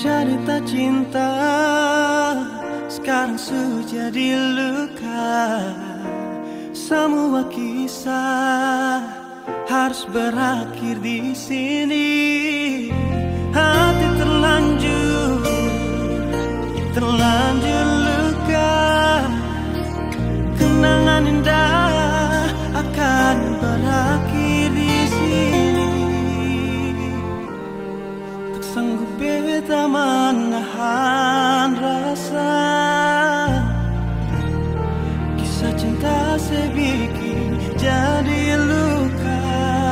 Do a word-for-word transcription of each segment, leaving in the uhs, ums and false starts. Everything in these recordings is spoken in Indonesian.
Cerita cinta sekarang sudah jadi luka. Semua kisah harus berakhir di sini. Hati terlanjur, terlanjur luka. Kenangan indah akan berakhir di sini. Tak sanggup beta menahan rasa. Kisah cinta sebikin jadi luka.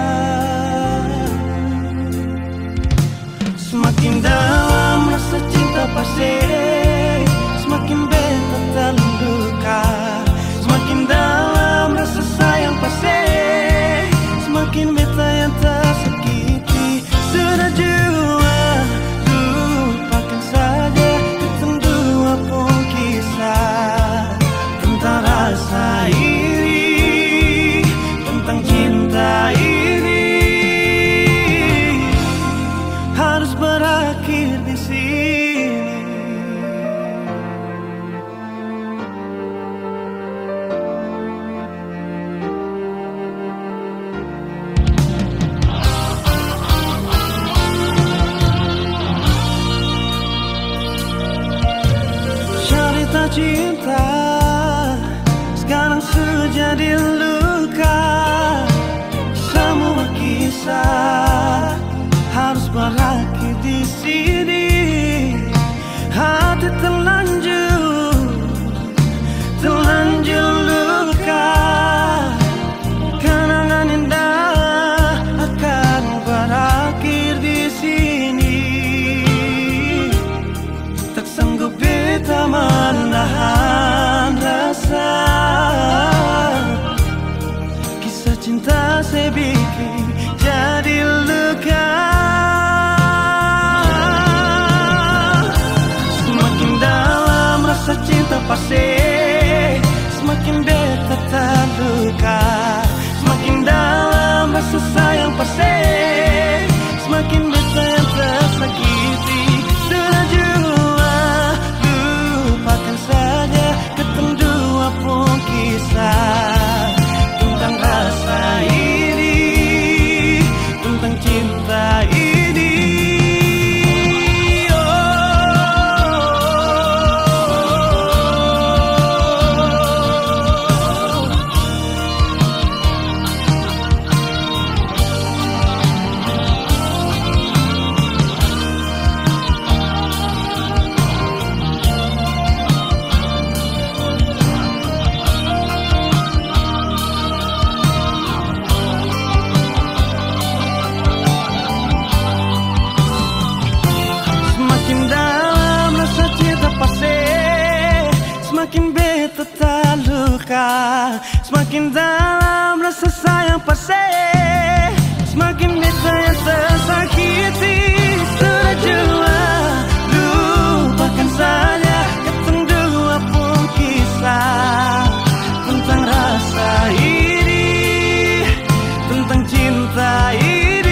Semakin dalam rasa cinta pasti, semakin beta terluka. Semakin dalam rasa sayang pasti, semakin beta yang tersakiti. Sudah jua, lupakan saja tentang dua pun kisah. Tentang rasa ini, tentang cinta ini, harus berakhir di sini. Cerita cinta sekarang sudah jadi luka. Semua kisah harus berakhir di sini. Hati terlanjur, terlanjur luka. Kenangan indah akan berakhir di sini. Tak sanggup beta menahan rasa. Kisah cinta saya bikin jadi luka. Semakin dalam rasa cinta pasti, semakin beta terluka. Semakin dalam rasa sayang pasti, semakin beta yang tersakiti. Sudah jua, lupakan saja ketemu dua pun kisah. Tentang rasa ini, tentang cinta ini. Semakin beta terluka. Semakin dalam rasa sayang pasti, semakin beta yang tersakiti. Sudah jua, lupakan saja ketemu dua pun kisah. Tentang rasa ini, tentang cinta ini.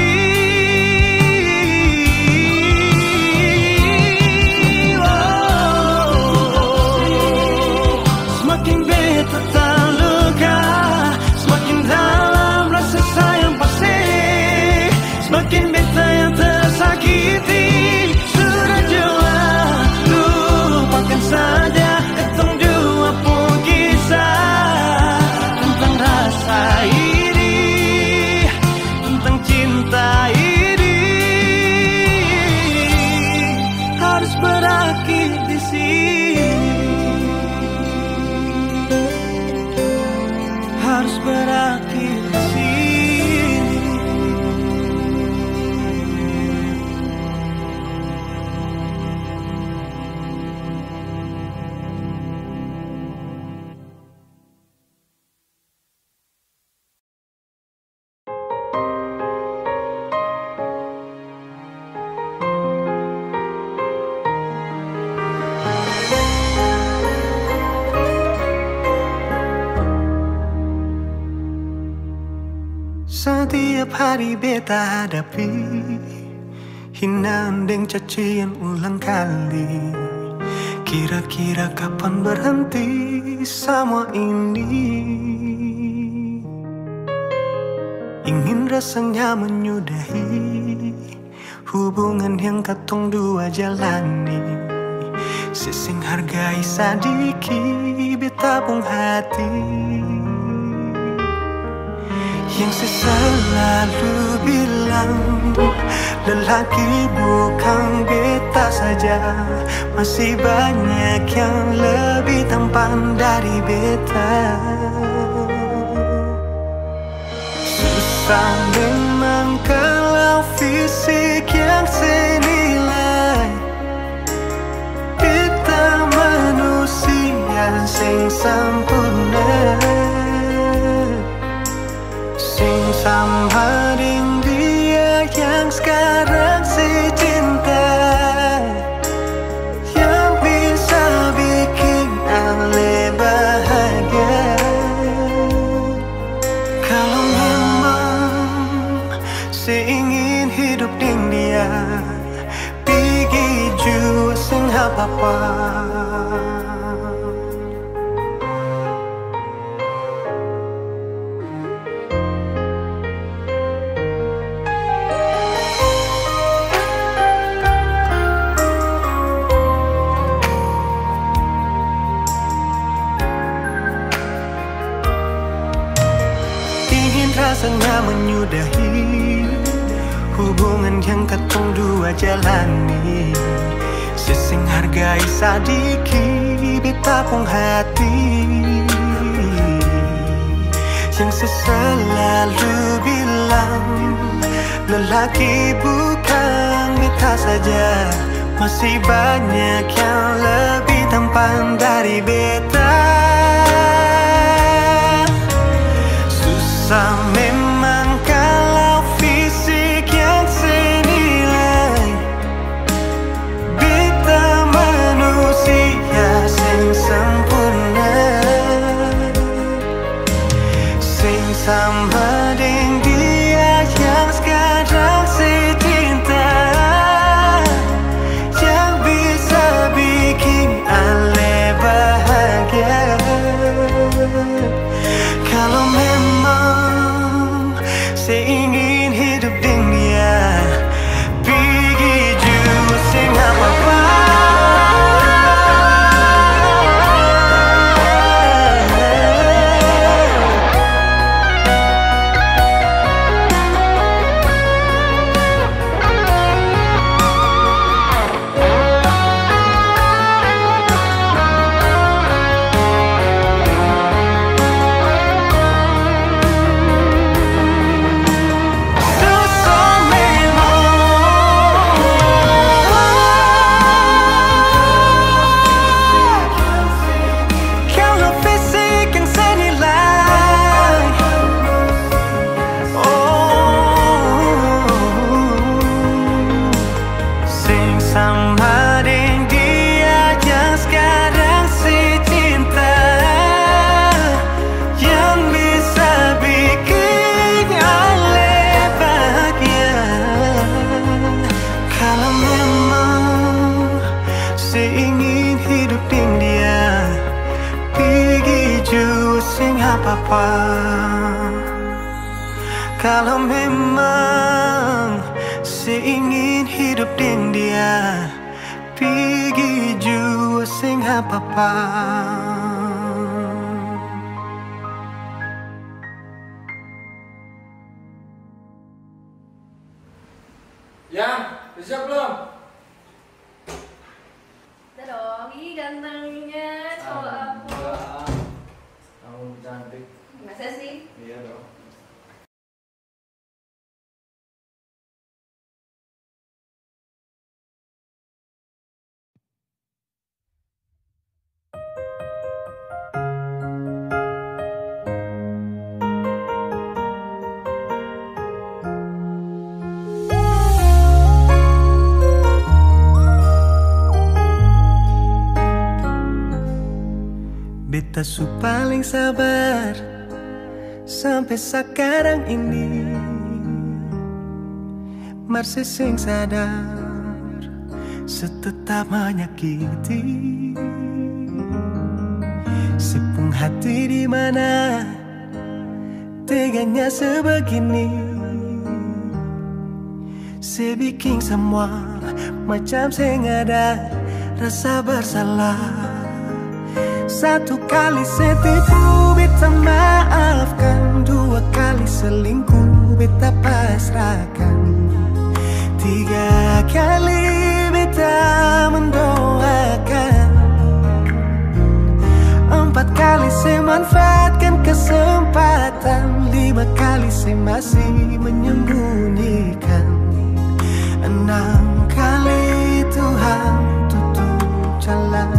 Semakin beta terluka, semakin dalam rasa sayang pasti, semakin beta yang tersakiti. Sudah jua, lupakan saja ketemu dua pun kisah. Tentang rasa ini, tentang cinta ini, harus berakhir di sini. Harus berakhir di sini. Setiap hari beta hadapi hinaan deng cacian ulang kali. Kira-kira kapan berhenti semua ini? Ingin rasanya menyudahi hubungan yang katong dua jalani. Sesing hargai sadiki betabung hati. Yang selalu bilang lelaki bukan beta saja, masih banyak yang lebih tampan dari beta. Susah memang kalau fisik yang senilai. Beta manusia sing sempurna, sing sama dengan dia yang sekarang si cinta, yang bisa bikin ale bahagia. Kalau memang si ingin hidup dengan dia, pergi jua sing apa-apa. Rasanya menyudahi hubungan yang katong dua jalani. Sesing hargai sadiki betabung hati. Yang selalu bilang lelaki bukan beta saja, masih banyak yang lebih tampan dari beta. Susah memang kalau fisik yang senilai. Beta manusia sing sempurna, sing sama dengan dia yang sekarang si cinta, yang bisa bikin ale bahagia. Kalau memang saya ingin hidup dengan dia, pergi jua sing apa-apa. Apa kalau memang si ingin hidup dengan dia, pergi jua sing apa-apa. Yang, udah siap belum? Udah dong, ih gantengnya cowok aku. Kamu cantik. Masa sih? Iya dong. Beta su paling sabar sampai sekarang ini. masih sing sadar setetap menyakiti. Sipung hati di mana teganya sebegini. Saya bikin semua macam saya nggak ada rasa bersalah. Satu kali saya tipu, beta maafkan. Dua kali selingkuh, beta pasrahkan. Tiga kali beta mendoakan. Empat kali saya manfaatkan kesempatan. Lima kali saya masih menyembunyikan. Enam kali Tuhan tutup jalan.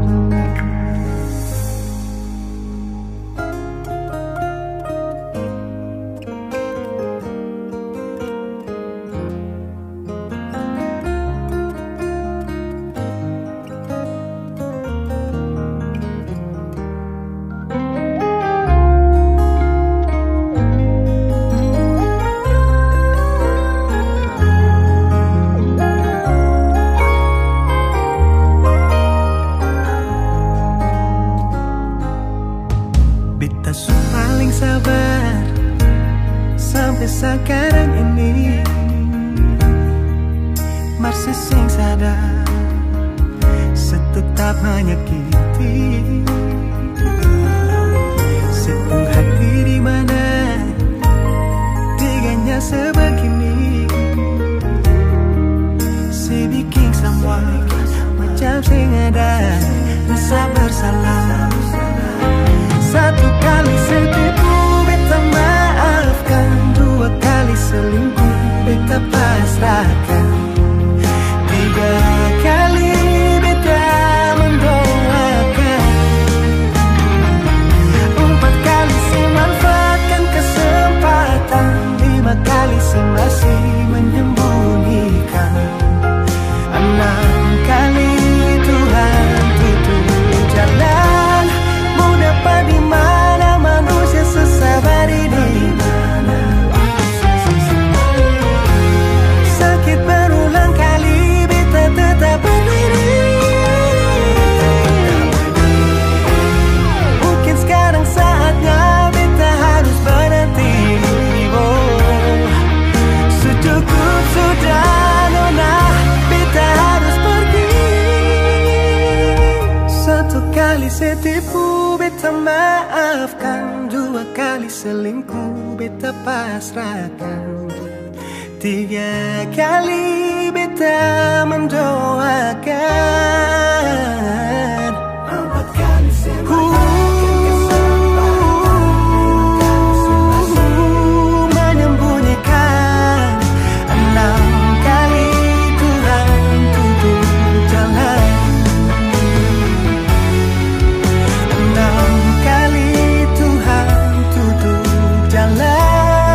Sekarang ini masih sing sadar setetap menyakiti. Sepung hati di mana teganya sebegini. Saya bikin semua macam sing ada rasa bersalah. Satu kali saya tipu, beta maafkan. Dua kali selingkuh, beta pasrahkan. Tiga kali beta mendoakan. Empat kali saya manfaatkan kesempatan. Lima kali saya masih menyembunyikan. Enam kali Tuhan tutup jalan. Mau dapat di mana manusia sesabar ini? Berulang kali beta tetap berdiri. Mungkin sekarang saatnya beta harus berhenti. Oh, secukup sudah nona, beta harus pergi. Satu kali saya tipu, beta maafkan. Dua kali selingkuh, beta pasrahkan. Tiga kali beta mendoakan. Empat kali saya manfaatkan kesempatan. Lima kali saya masih menyembunyikan. Enam kali Tuhan tutup jalan. Enam kali Tuhan tutup jalan.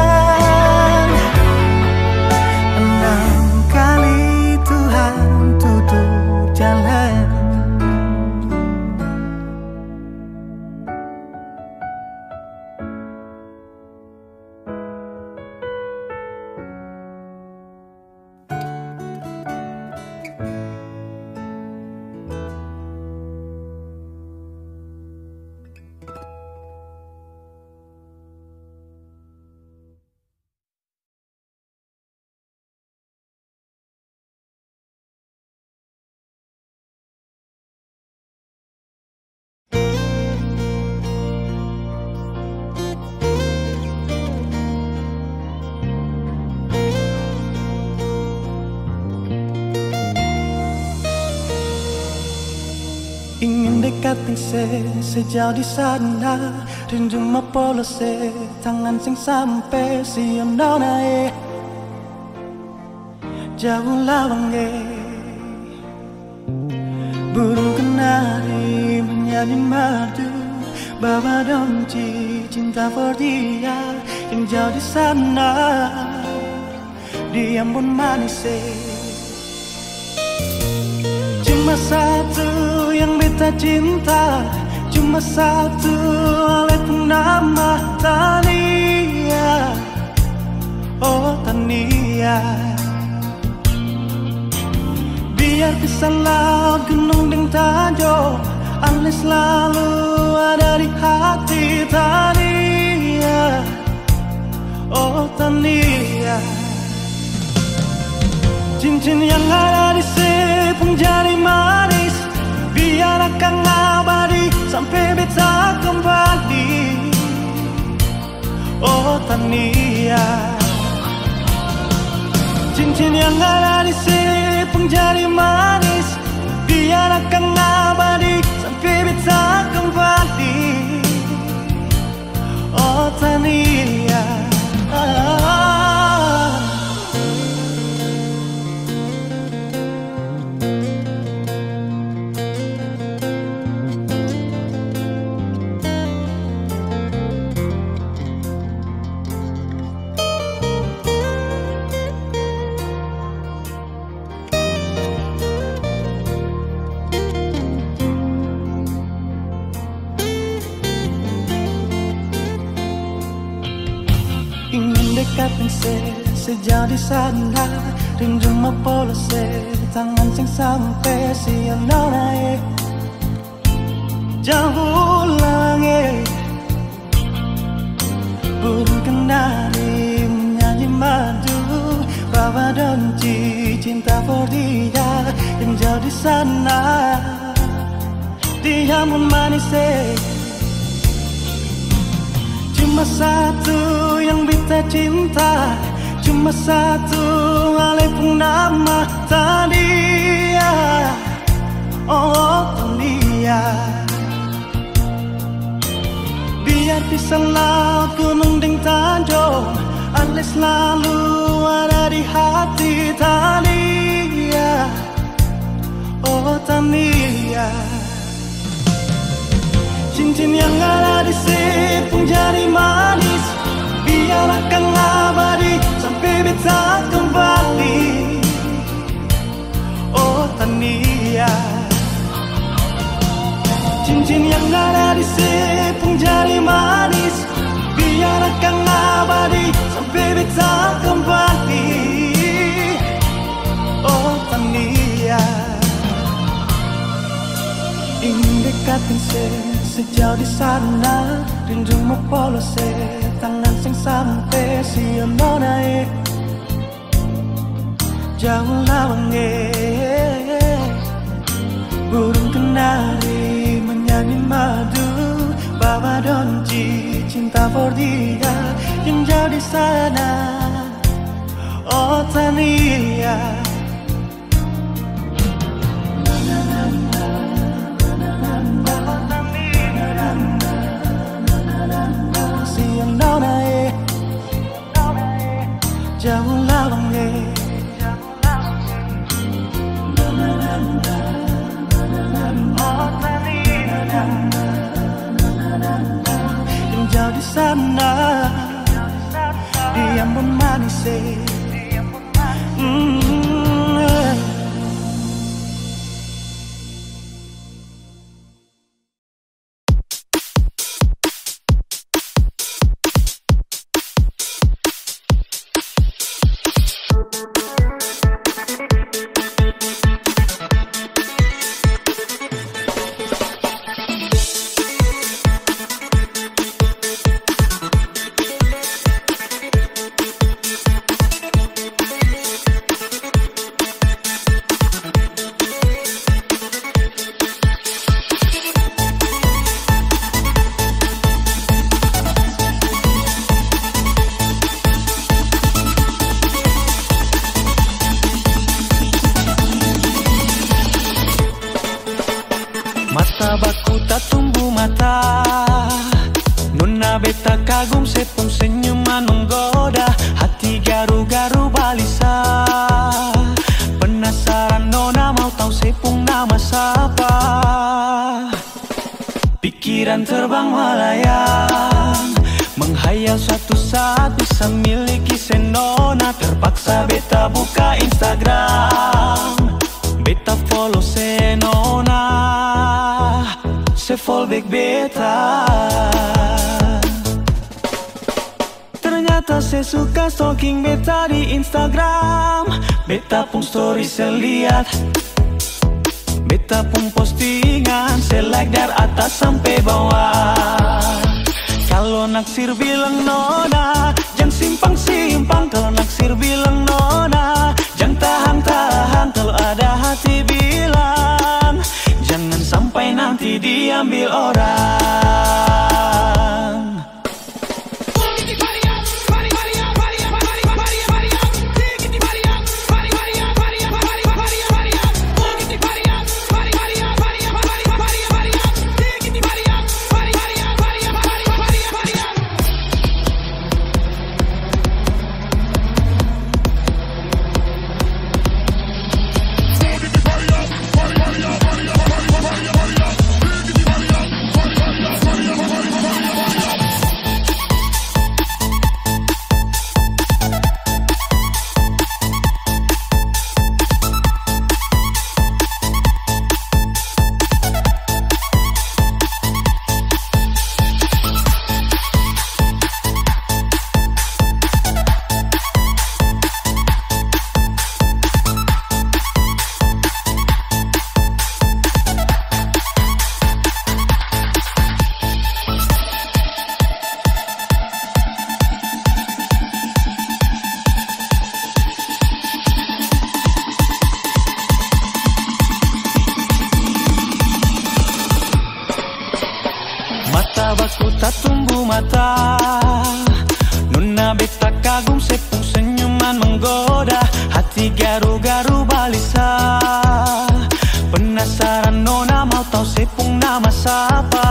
Ingin dekati se sejauh di sana. Rindu mapolo se tangan sing sampai si nona e. Jauh lawang e. Burung kenari menyanyi merdu. Bawa donci cinta for dia yang jauh di sana. Dia pun manis e. Cuma satu yang beta cinta, cuma satu oleh nama Tania. Oh Tania, Biar bisa laut, gunung dan tanjung, Anda selalu ada di hati. Tania, oh Tania, cincin yang ada di sepung jari manis, biar akan abadi sampai beta kembali. Oh Tania, cincin yang ada di sepung jari manis, biar akan abadi sampai beta kembali. Oh Tania, ah. Dekatkan se sejauh di sana, rindu mapolo se tangan sing sampai siang naik jauh langit. Burung kenari menyanyi madu, bawa donci cinta for dia yang jauh di sana. Dia memanis cuma satu yang beta cinta, cuma satu walaupun nama Tania. Oh Tania, biar bisa laut, gunung dan tanjung, Anda selalu ada di hati. Tania, oh Tania, cincin yang ada di sepung jari manis, biar akan abadi sampai beta kembali. Oh Tania, cincin yang ada di sepung jari manis, biar akan abadi sampai beta kembali. Oh Tania, ingin dekatkan se sejauh di sana, rindu mapolo se tangan sing sampai siang naik jauh lawange. Burung kenari menyanyi madu, bawa donci cinta for dia yang jauh di sana. Oh Tania, jauh lawangnya, yang jauh di sana, dia memanis. Mm. Baku tak tumbuh mata, nona beta kagum sepung senyuman menggoda, hati garu-garu balisa. Penasaran nona mau tahu sepung nama siapa? Pikiran terbang melayang, menghayal suatu saat bisa miliki senona. Terpaksa beta buka Instagram, beta follow senona, se fallback beta. Ternyata saya suka stalking beta di Instagram. Beta pun story saya lihat, beta pun postingan, select dari atas sampai bawah. Kalau naksir bilang nona, jangan simpang-simpang. Kalau naksir bilang nona, jangan tahan-tahan. Kalau ada hati bilang, jangan sampai nanti diambil orang. Baku tak tumbuh mata, nona beta kagum sepung senyuman menggoda, hati garu-garu balisa. Penasaran nona mau tahu sepung nama siapa?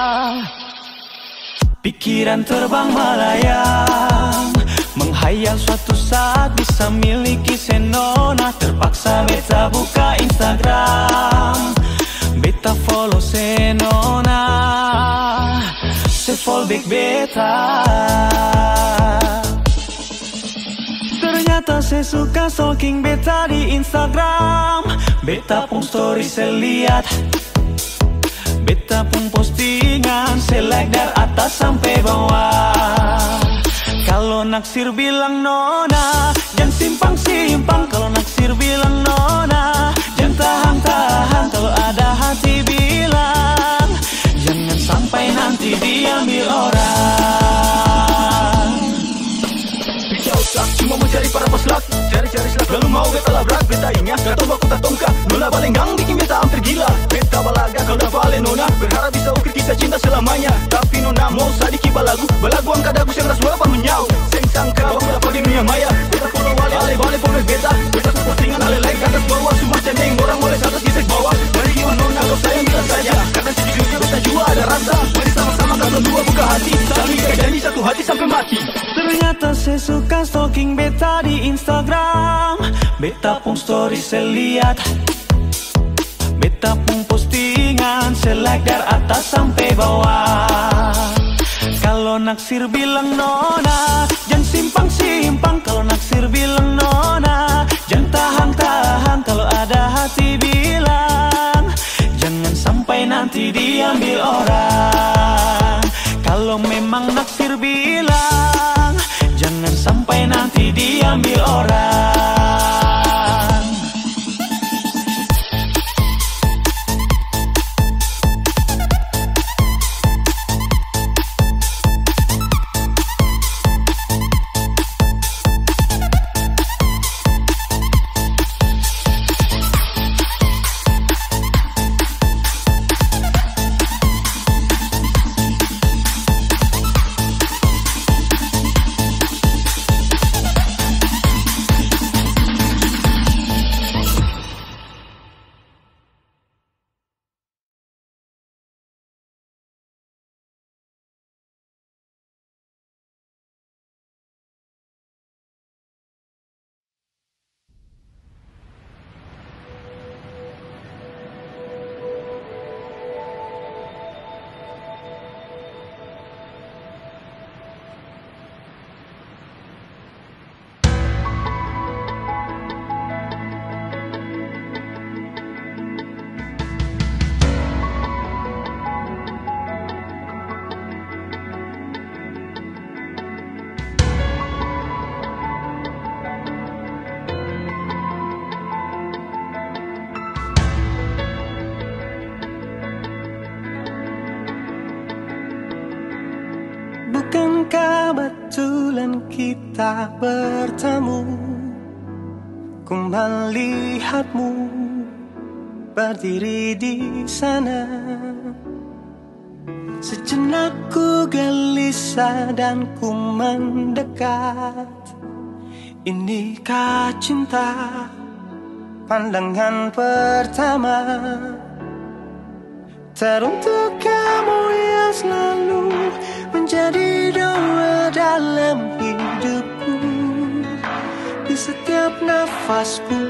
Pikiran terbang melayang, menghayal suatu saat bisa miliki senona. Terpaksa beta buka Instagram, beta follow senona, se fallback beta. Ternyata saya suka stalking beta di Instagram. Beta pun story saya lihat, beta pun postingan, saya like dari atas sampai bawah. Kalau naksir bilang nona, jangan simpang-simpang. Kalau naksir bilang nona, jangan tahan-tahan. Kalau ada hati bilang, jangan sampai nanti diambil orang. Bisa usah cuma mencari para peslak, cari-cari selak lalu mau beta labrak. Beta ingat kata baku tak tongka, nona balenggang bikin beta hampir gila. Beta balaga kau dah balik nona, berharap bisa ukir kita cinta selamanya. Tapi nona mau sadiki balagu, balagu angkat dagu yang rasuah apa menyau. Seng sangka baku dapat di dunia maya. Beta follow wale ale balik pomel beta, beta postingan ale like atas bawah. Semua cendeng orang boleh atas gisek bawah. Dari iwan nona kau sayang bilang saja, karena sejujurnya beta jua ada rasa. Mari sama-sama kau dua buka hati, saling ikat janji satu hati sampai mati. Ternyata saya suka stalking beta di Instagram. Beta pun story saya lihat, beta pun postingan, saya like dari atas sampai bawah. Kalau naksir bilang nona, jangan simpang-simpang. Kalau naksir bilang nona, jangan tahan-tahan. Kalau ada hati bilang, jangan sampai nanti diambil orang. Kalau memang naksir bilang, jangan sampai nanti diambil orang. kebetulan kita bertemu, ku melihatmu berdiri di sana. Sejenak ku gelisah dan ku mendekat. Inikah cinta pandangan pertama? Teruntuk kamu yang selalu menjadi doa dalam hidupku, di setiap nafasku.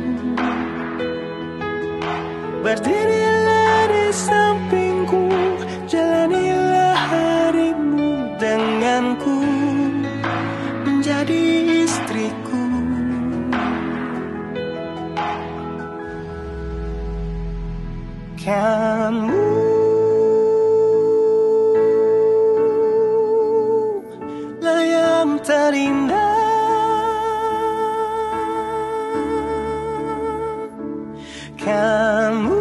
Berdirilah di sampingku, jalanilah harimu denganku, menjadi istriku. Kamu lah yang terindah. Kamu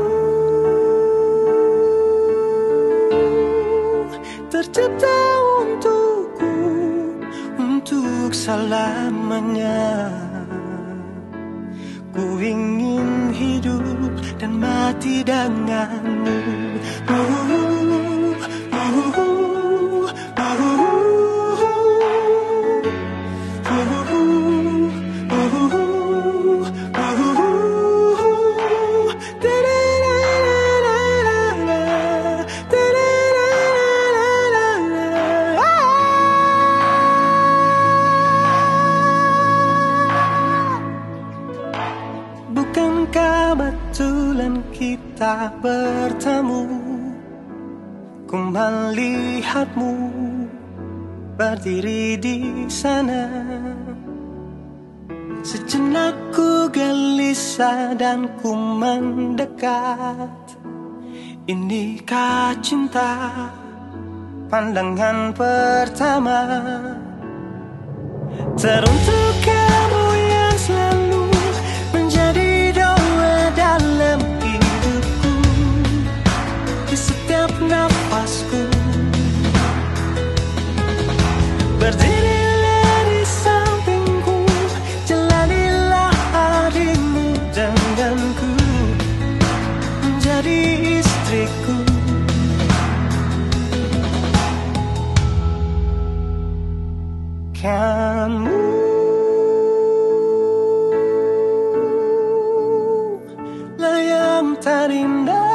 tercipta untukku, untuk selamanya. Ku ingin hidup dan mati denganmu. uh, uh, uh, uh, Bukankah betulan kita bertemu, ku melihatmu berdiri di sana. Sejenak ku gelisah dan ku mendekat. Inikah cinta pandangan pertama? Teruntuk kamu yang selalu menjadi doa dalam hidupku, di setiap nafasku. Berdirilah di sampingku, jalanilah harimu denganku, menjadi istriku. Kamu lah yang terindah.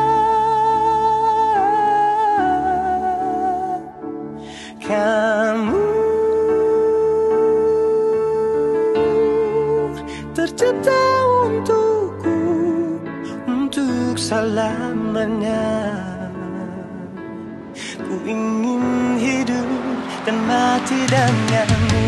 Kamu tercipta untukku, untuk selamanya. Ku ingin hidup dan mati denganmu.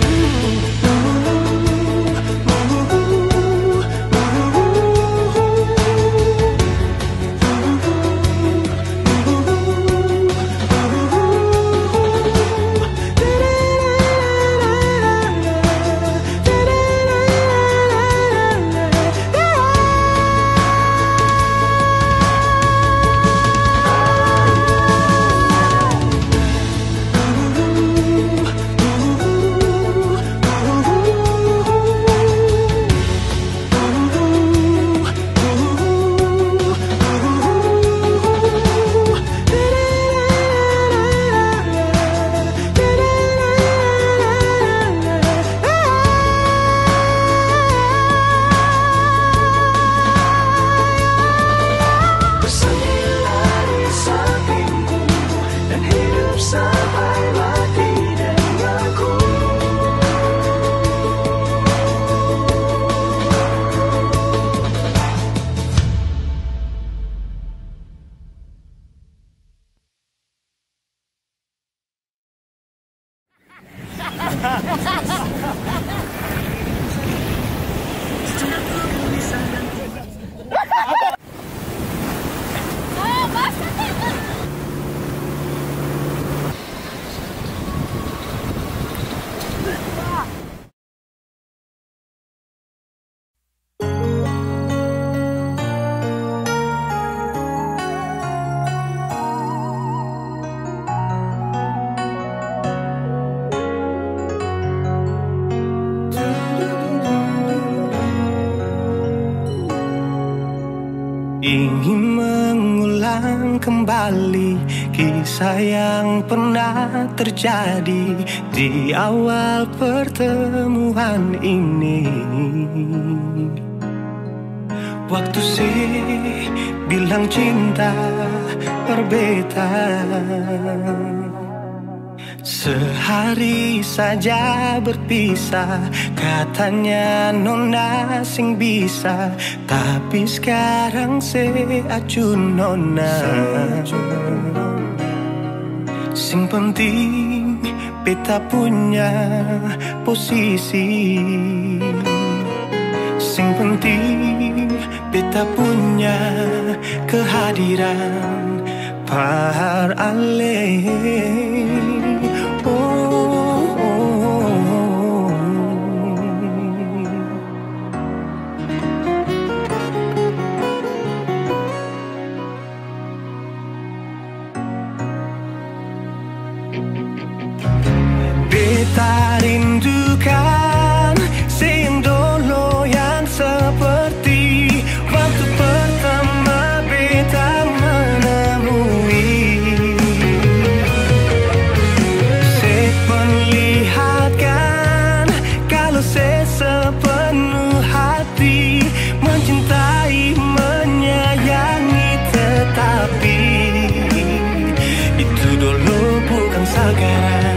Ooh, ingin mengulang kembali kisah yang pernah terjadi di awal pertemuan ini. Waktu sih bilang cinta berbeda, sehari saja berpisah, katanya nona sing bisa, tapi sekarang se acun nona. Sing penting beta punya posisi, sing penting beta punya kehadiran par ale. Oh, oh, oh. Beta rindukan sing dulu yang seperti waktu pertama beta menemui. Seperlihatkan kalau saya sepenuh hati mencintai, menyayangi, tetapi itu dulu bukan sekarang.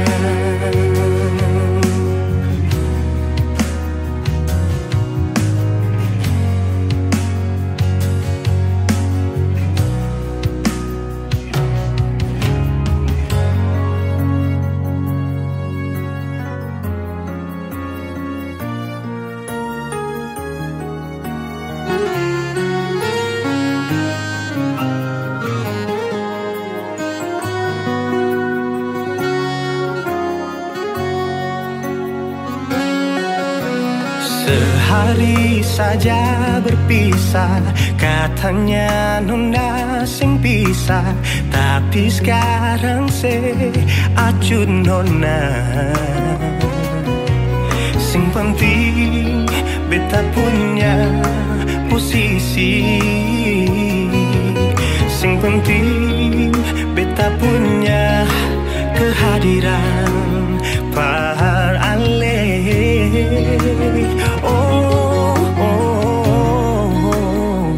Sehari saja berpisah, katanya nona sing bisa, tapi sekarang se acun nona. Sing penting beta punya posisi, sing penting beta punya kehadiran par ale. Oh, oh, oh, oh.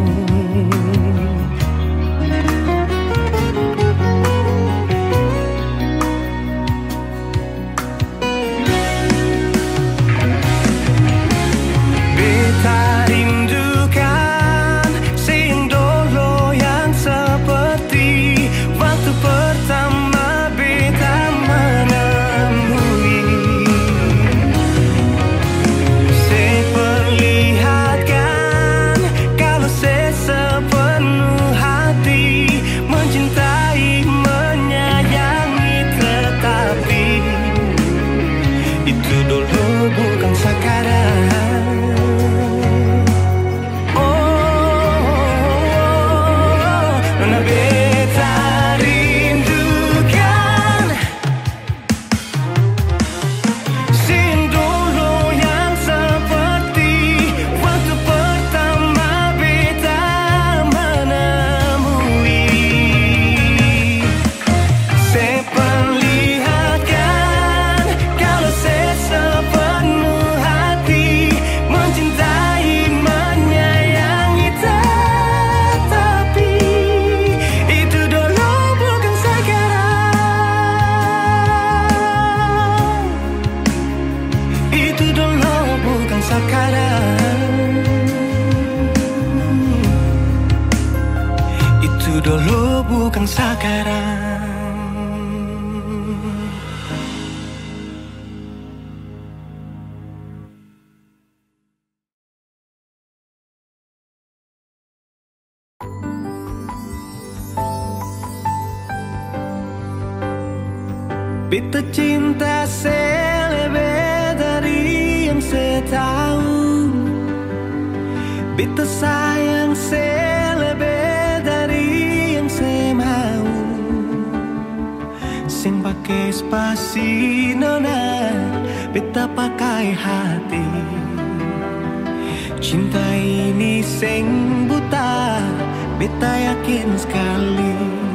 Beta rindukan sing dulu yang seperti waktu pertama beta menemui. Seperlihatkan kalau saya sepenuh hati mencintai, menyayangi, tetapi itu dulu bukan sekarang. Oh, nona beta rindukan sing dulu yang seperti waktu pertama beta menemui. Seperlihatkan kalau saya sepenuh hati mencintai, menyayangi, tetapi itu dulu bukan sekarang. Itu dulu bukan sekarang. Itu dulu bukan sekarang. Beta cinta selebih dari yang saya tahu, beta sayang selebih dari yang saya mau. Sing pakai spasi nona, beta pakai hati. Cinta ini sing buta, beta yakin sekali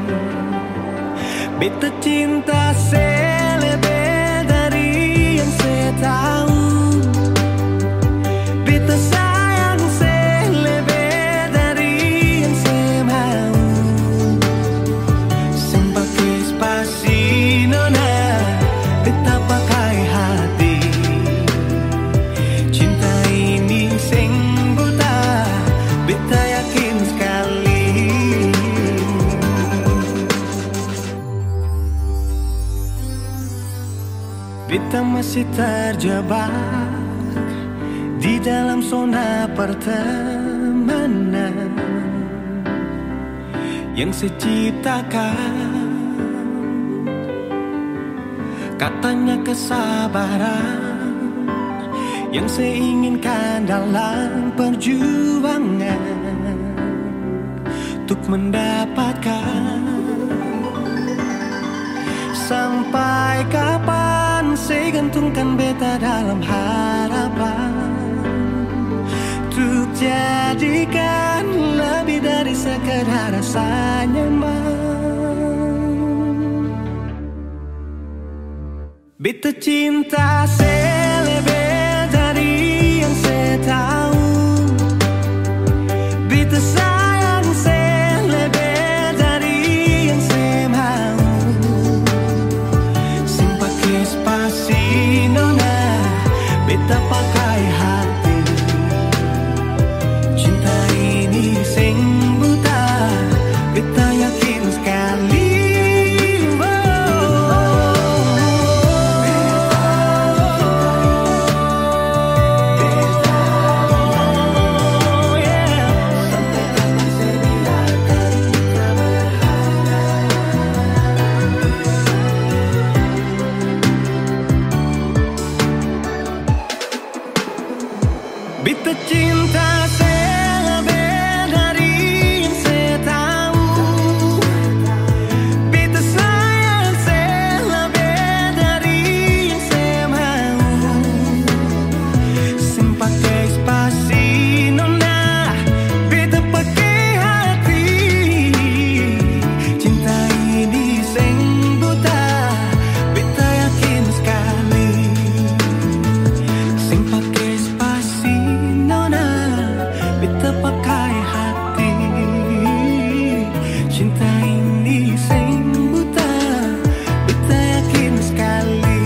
beta cinta selebih dari yang saya tahu. Beta sayang selebih dari yang saya mau. Sing pakai spasi nona, beta pakai hati. Cinta ini sing buta, beta yakin sekali. Beta masih terjebak di dalam zona pertemanan yang saya ciptakan. Katanya kesabaran yang saya inginkan dalam perjuangan untuk mendapatkan. Sampai kapan saya gantungkan beta dalam harapan untuk jadikan lebih dari sekedar rasa nyaman. Beta cinta selebih dari yang saya tahu. Beta sayang selebih dari yang saya mau. Sing pakai spasi nona, beta pakai hati. Cinta ini sing buta, beta yakin sekali. Beta cinta selebih dari yang saya tahu. Beta sayang selebih dari yang saya mau. Sing pakai spasi nona, beta pakai hati. Cinta ini sing buta, beta yakin sekali. Sing pakai spasi nona, beta pakai hati. Cinta ini sing buta, beta yakin sekali.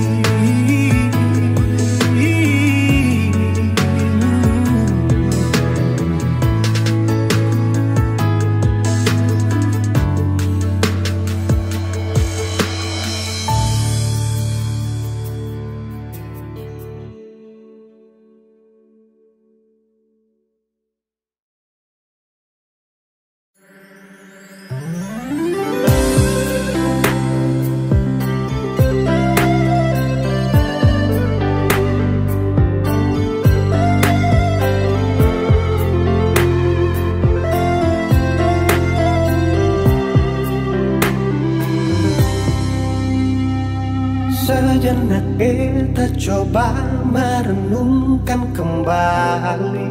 Sejenak beta coba merenungkan kembali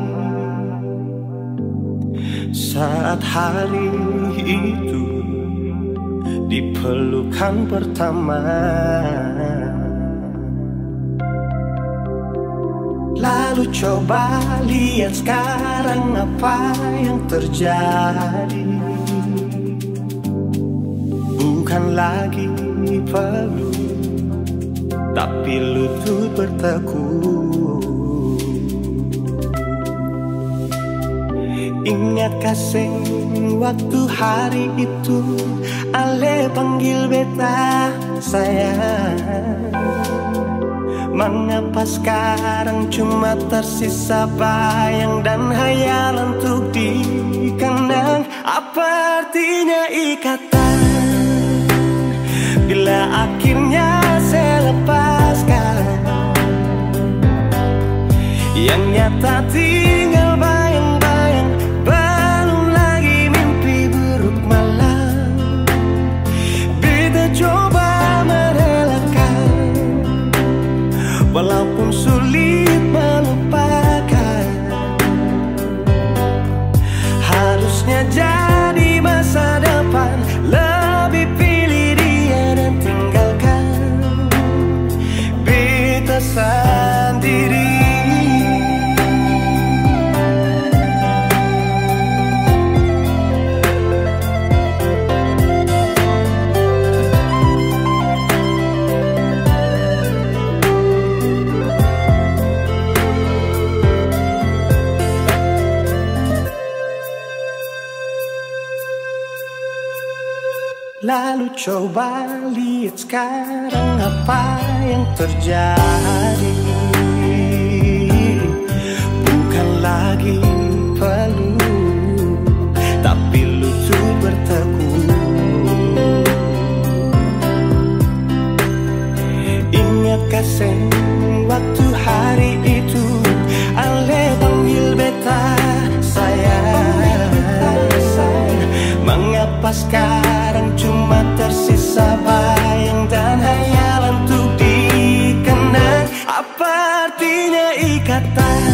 saat hari itu di pelukan pertama. Lalu coba lihat sekarang apa yang terjadi. Bukan lagi peluk, tapi lutut bertekuk. Ingat kasih waktu hari itu Ale panggil beta sayang. Mengapa sekarang cuma tersisa bayang dan hayal untuk dikenang? Apa artinya ikatan bila akhirnya saya lepaskan? Yang nyata tinggal bayang-bayang, belum lagi mimpi buruk malam. Beta coba merelakan, walaupun sulit melupakan. Harusnya jangan Lalu coba lihat sekarang apa yang terjadi. Bukan lagi peluk, tapi lutut bertekuk. Ingatkah sen waktu hari itu Ale panggil beta sayang. Mengapa sekarang cuma tersisa bayang dan hayalan untuk dikenang? Apa artinya ikatan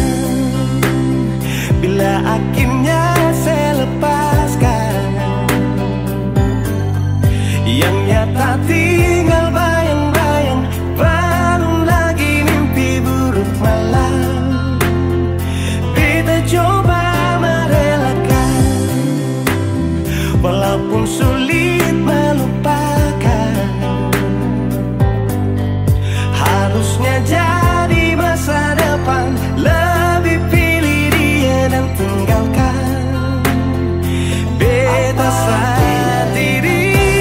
bila akhirnya saya lepaskan? Yang nyata tinggal bayang-bayang, belum lagi mimpi buruk malam. Kita coba merelakan, walaupun sulit melupakan. Harusnya jadi masa depan, lebih pilih dia dan tinggalkan beta sendiri.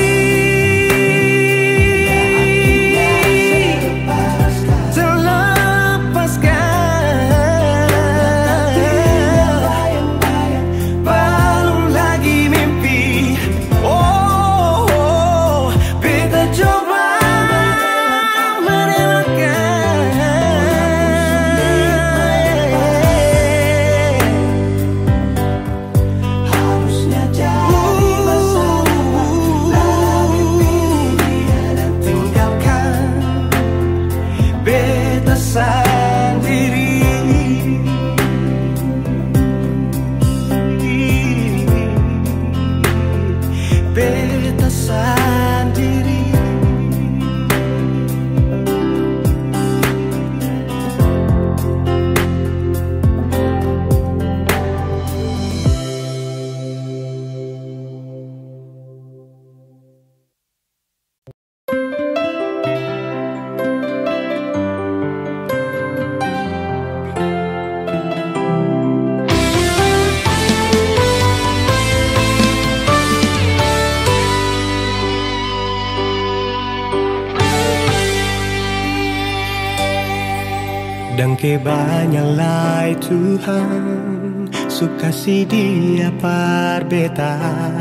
Dan kebanyaklah Tuhan suka si dia par beta.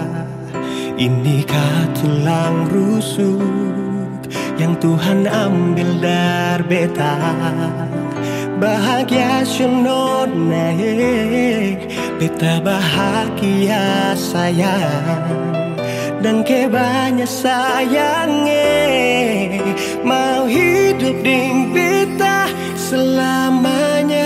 Inikah tulang rusuk yang Tuhan ambil dari beta? Bahagia syono naik, beta bahagia sayang. Dan kebanyak sayangnya mau hidup ding beta selamanya.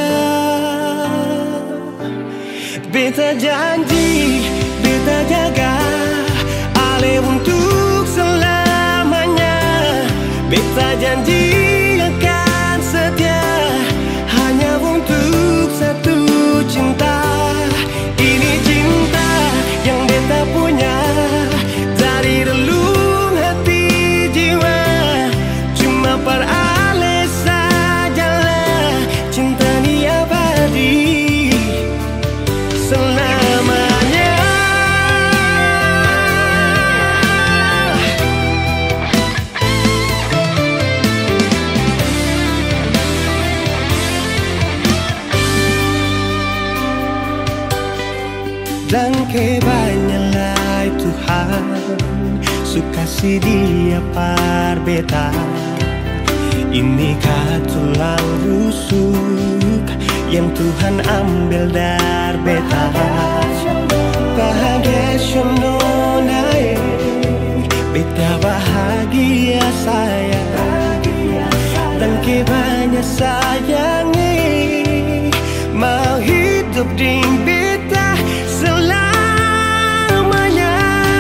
Beta janji, beta jaga Ale untuk selamanya. Beta janji akan setia hanya untuk satu cinta. Ini cinta yang beta punya dari relung hati jiwa. Cuma per Ale sajalah cinta ni abadi selamanya. Dan kebanyaklah Tuhan suka si dia par beta. Inikah tulang rusuk yang Tuhan ambil dari beta? Bahagia syono naik, beta bahagia sayang. Dan kebanyak sayangnya mau hidup di beta selamanya.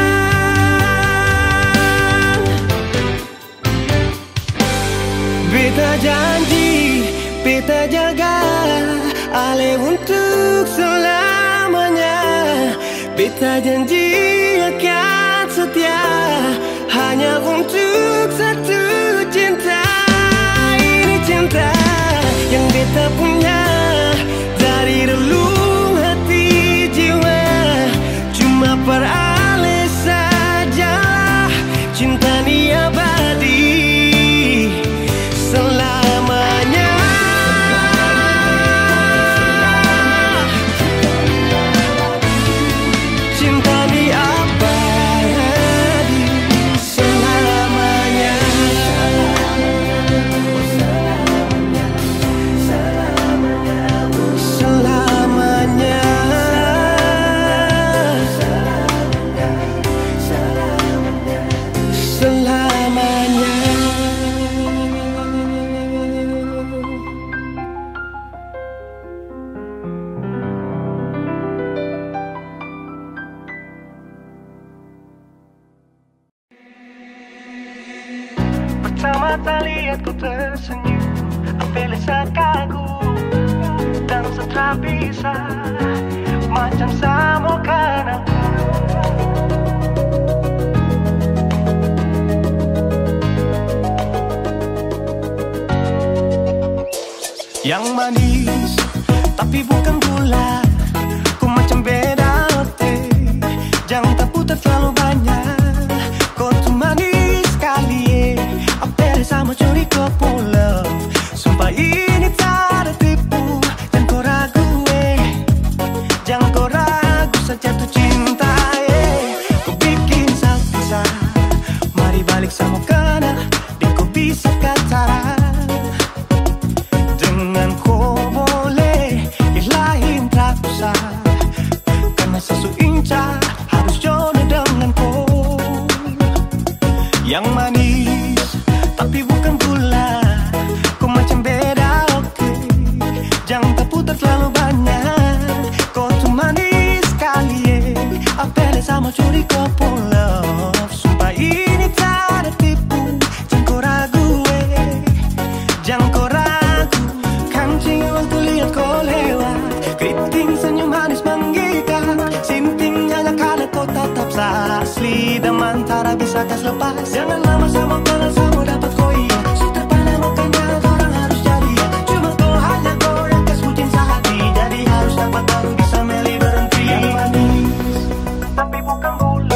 Beta janji, beta jaga Ale untuk selamanya. Beta janji akan setia hanya untuk satu cinta. Ini cinta yang beta punya dari relung hati jiwa. Cuma per Ale saja tak lihat ku tersenyum, apalagi sekagum dan seterabisa macam samokan aku. Yang manis tapi bukan gula, ku macam beda ote. Jangan tak putar terlalu banyak, kau tuh manis sekali. Apel sama curi kau pulau, sumpah ini tak ada tipu. Jangan kau ragu eh, jangan kau ragu saja tuh cinta eh. Kau bikin salsa, mari balik sama kena, dan kau bisa kata. Karena sesu inca harus jodoh denganku. Yang manis tapi bukan gula, kau macam beda oke. Jangan tak putar terlalu banyak, kau tuh manis sekali eh. Apel sama curi kau pulau, sumpah ini tak ada tipu. Jangan kau ragu eh, jangan kau ragu. Kancing waktu lihat kau lewat, keriting senyum manis menggigit, sintingnya kalau kau tatap asli dan mantara bisa tas lepas. Jangan lama sama kalau sama dapat koi, sudah pandai makanya orang harus jadi. Cuma kau hanya kau yang kesucian sehati, jadi harus dapat baru bisa meli berhenti. Yang manis tapi bukan gula.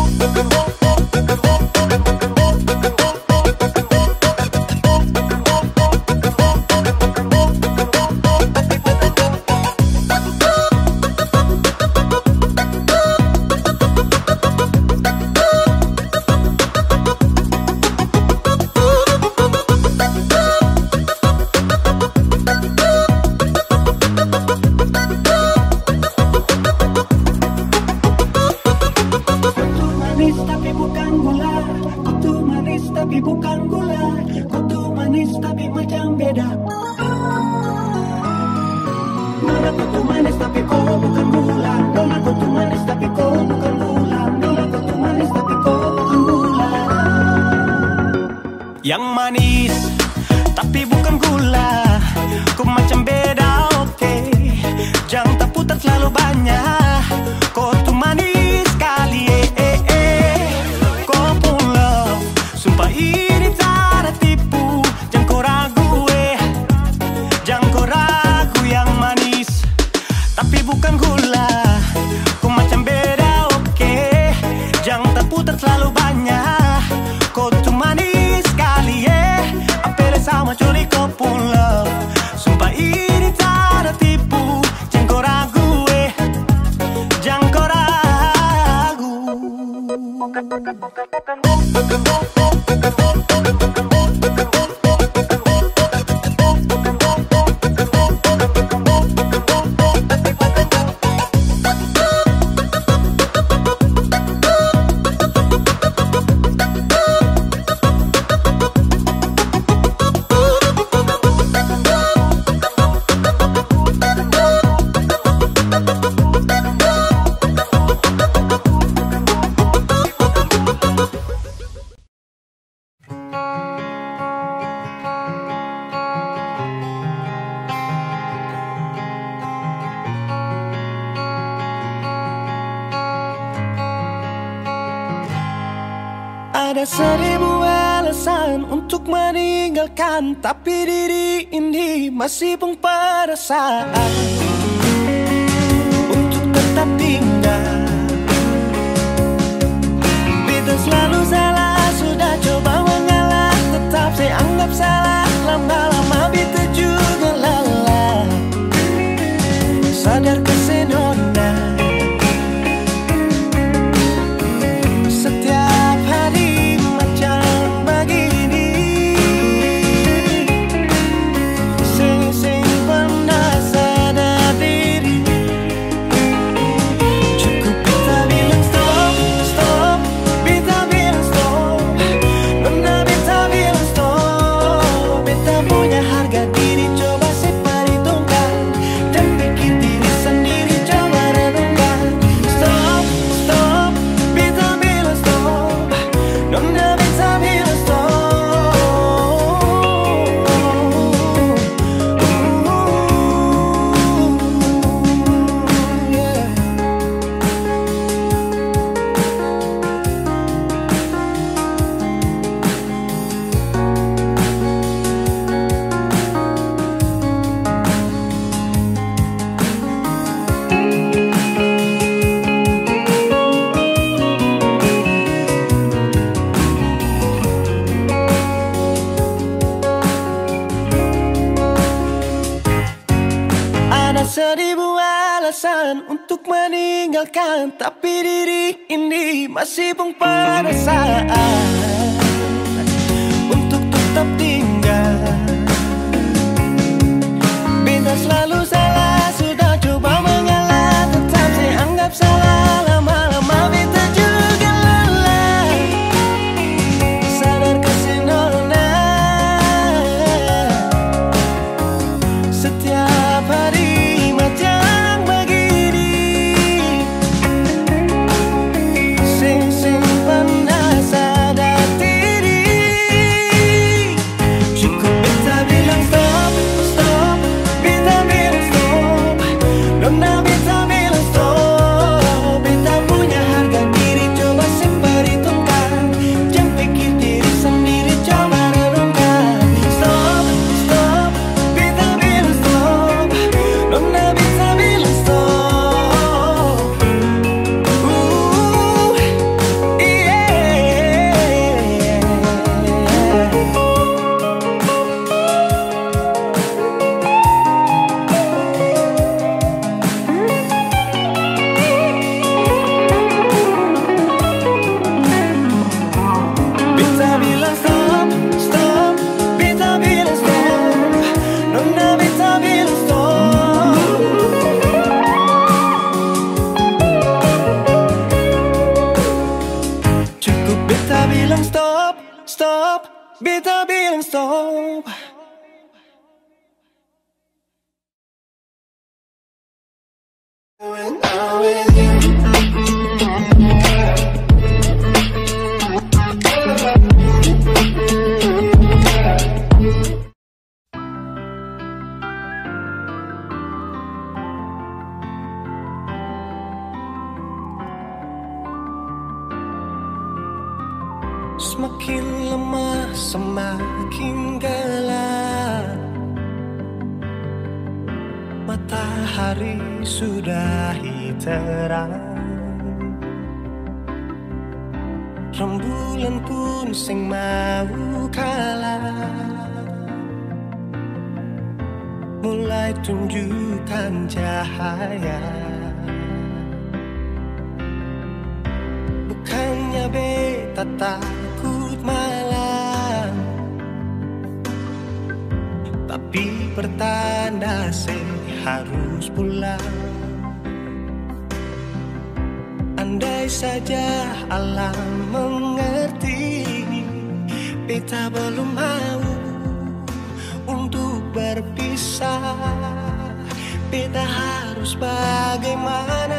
Yang manis tapi bukan gula, kau macam beda oke. Jangan tak putar terlalu banyak, kau tuh manis sekali eh eh eh. Kau pulau, sumpah ini tak ada tipu. Jangan kau ragu eh, jangan kau ragu. Yang manis tapi bukan gula, kau macam beda oke. Jangan tak putar terlalu banyak, kau tuh manis sama curi kau pulau, sumpah ini tak ada tipu. Jangan kau ragu eh, jangan kau ragu. Ada seribu alasan untuk meninggalkan, tapi diri ini masih pun perasaan untuk tetap tinggal. Beta selalu salah, sudah coba mengalah, tetap saya anggap salah. Lama-lama beta juga lelah, sadar kesenona. alasan untuk meninggalkan, tapi diri ini masih pun pada saat untuk tetap tinggal. Beta selalu salah, sudah coba mengalah, tetap saya anggap salah. Lama-lama beta juga lelah, sadar kasih nona. Setiap hari macam begini, sing-sing pernah sadar diri. Cukup beta bilang stop, stop, beta bilang stop. Nona beta bilang stop. Beta punya harga diri, coba seperhitungkan. Jangan pikir diri sendiri, coba renungkan. Stop, stop, beta bilang stop. Nona beta bilang stop. Ooh, yeah. Beta bilang stop, stop, beta bilang stop. Nona beta bilang stop. Cukup beta bilang stop, stop, beta bilang stop. When I'm with you. Semakin lemah, semakin gelap. Matahari sudah terang, rembulan pun sing mau kalah. Mulai tunjukkan cahaya, bukannya beta takut malam, tapi pertanda saya harus pulang. Andai saja alam mengerti, beta belum mau untuk berpisah. Beta harus bagaimana?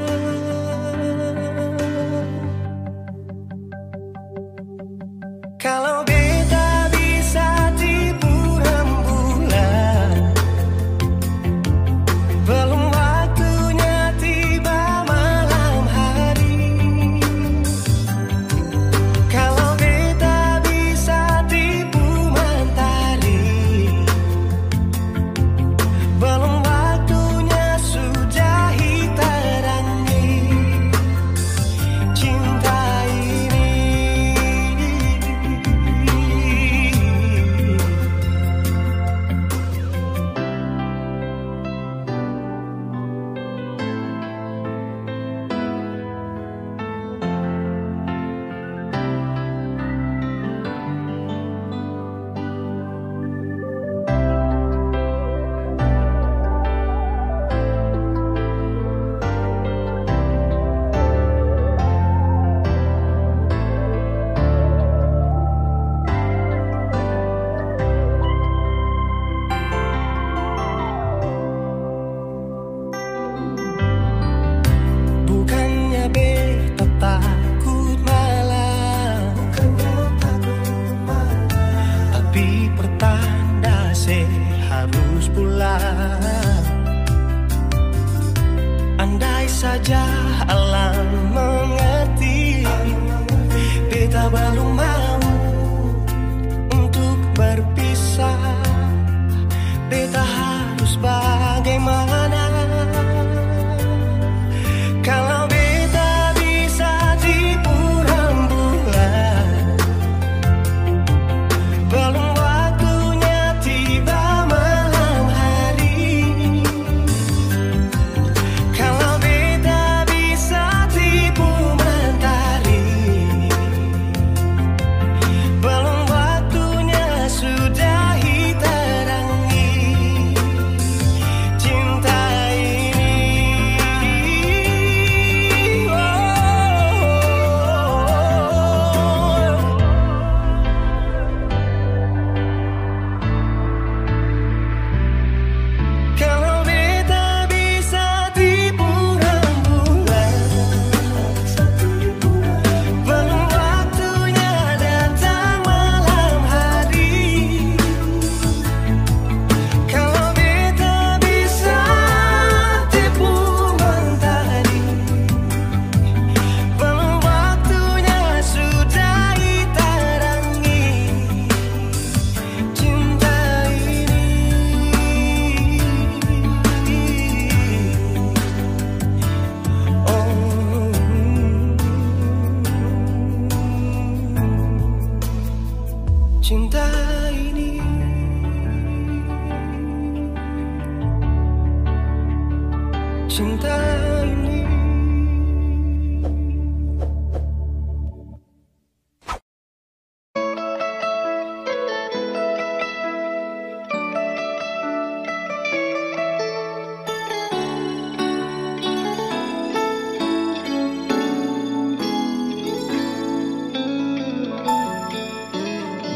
Kalau beta bisa tipu rembulan, belum waktunya tiba malam hari. Kalau beta bisa tipu mentari, belum waktunya sudahi terangi cinta ini.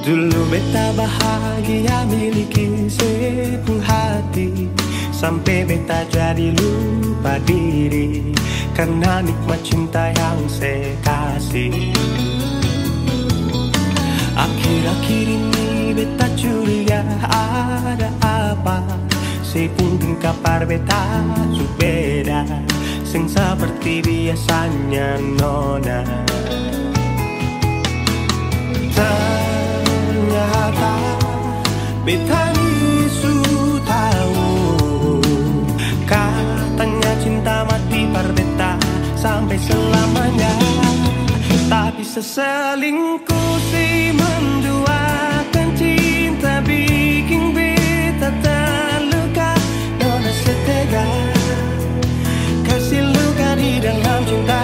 Dulu beta bahagia miliki sepenuh hati, sampai beta jadi lupa diri karena nikmat cinta yang saya kasih. Akhir-akhir ini beta curiga ada apa, saya pun kabar beta su beda, sing seperti biasanya nona. Ternyata beta ni su tahu, katanya cinta mati par beta sampai selamanya. Tapi seselingkuh si menduakan cinta bikin beta terluka. Nona setega kasih luka di dalam cinta.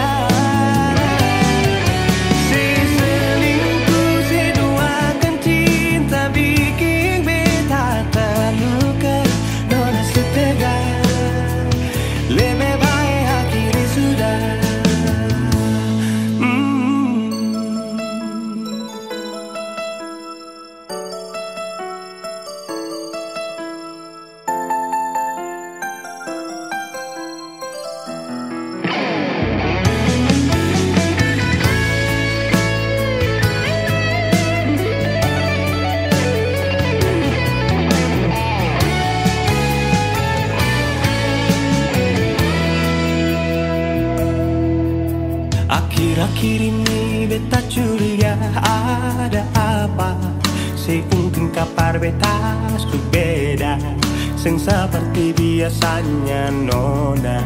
Akhir-akhir ini beta curiga ada apa, saya mungkin kabar beta su beda, sing seperti biasanya nona.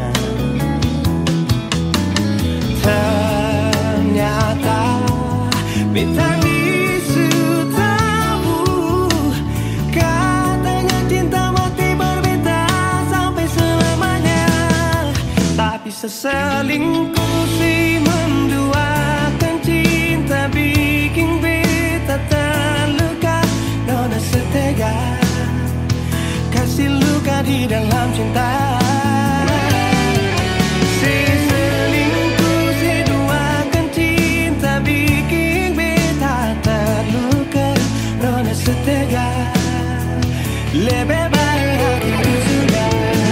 Ternyata beta ni su tahu, katanya cinta mati berbeda sampai selamanya. Tapi seselingkuh si menduakan cinta bikin beta terluka. Nona setega kasih luka di dalam cinta. Si selingkuh si duakan cinta bikin beta terluka. Nona setega lebih baik hati sudah.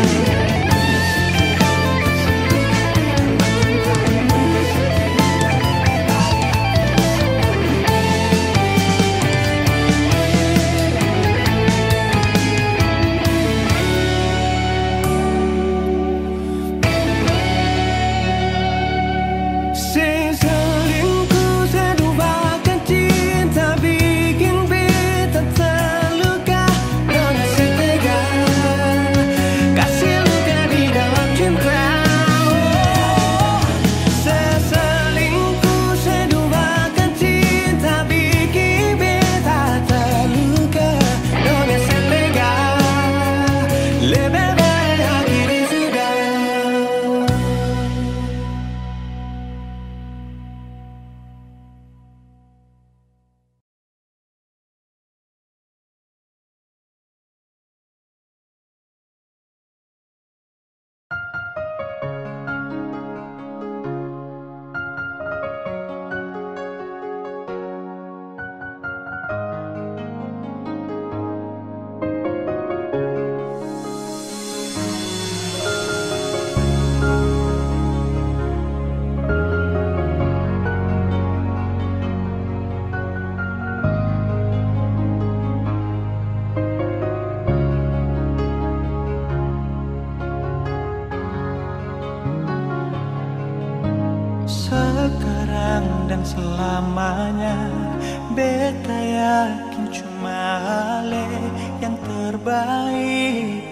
Sekarang dan selamanya beta yakin cuma Ale yang terbaik,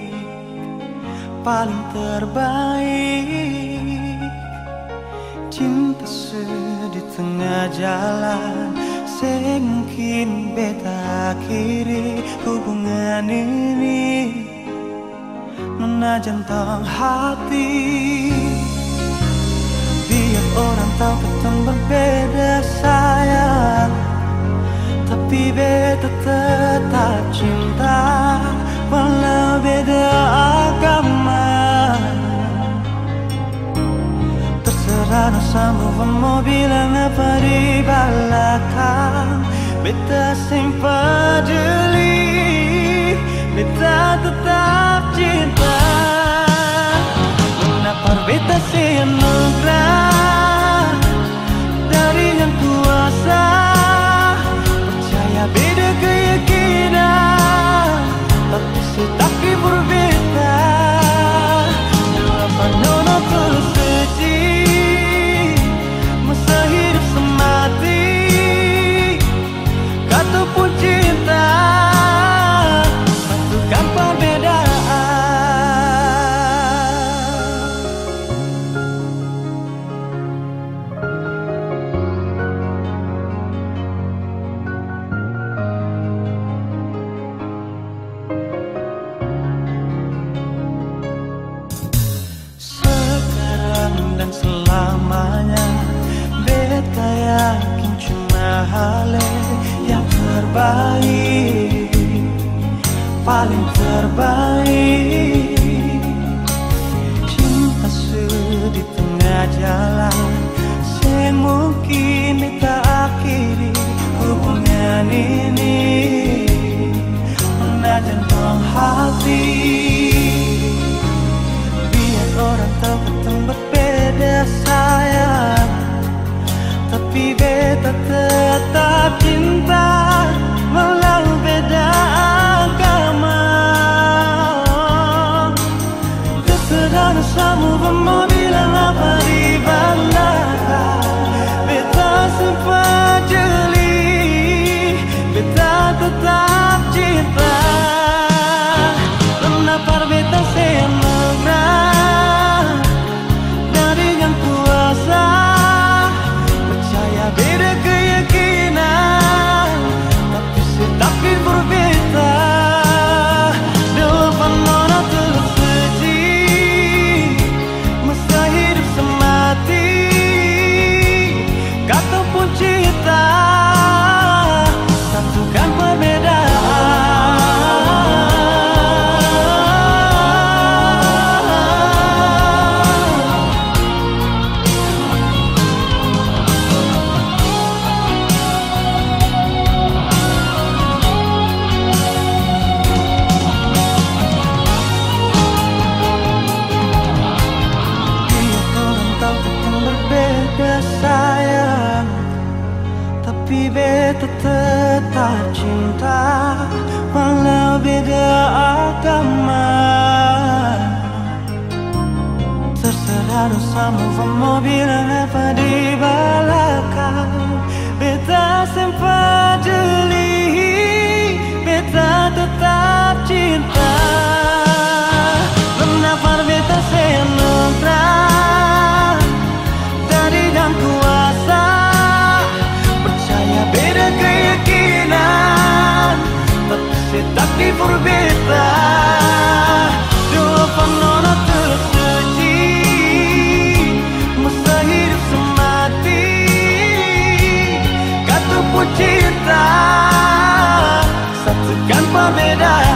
paling terbaik. Cinta sedih tengah jalan, semungkin beta akhiri hubungan ini. Nona jantung hati, biar orang tahu kita berbeda sayang, tapi beta tetap cinta walau beda agama. Terserah no sama mau bilang apa di belakang, beta sing peduli, beta tetap cinta. Menapar beta sing anugerah dari yang kuasa, percaya beda keyakinan, tapi setaki berbeda. Apa nono tulus suci, masa hidup semati, kata pun cinta, satukan perbedaan. Dan selamanya beta yakin cuma hal yang terbaik, paling terbaik. Cinta di tengah jalan, sing mungkin beta akhiri hubungan ini, menajan buang hati. Biar orang tahu ketemu berbeda sayang, tapi beta tetap cinta walau beda agama. Terserah dosamu mau bilang apa di belakang, beta sempat jeli, beta tetap cinta. Menapar beta semegrah dari yang kuasa, percaya beda keyakinan, tapi setaki berbeda. Depan nona tulus suci, masa hidup semati, kata pun cinta, satukan perbedaan. Sayang, tapi beta tetap cinta walau beda agama. Terserah dosamu mau bilang apa di belakang, beta sempat jeli, beta tetap cinta. Menapar beta senutrah dari yang kuasa, percaya beda keyakinan, tapi setaki berbeda. Dua penona tulus suci, masa hidup semati, kata pun cinta, satukan perbedaan.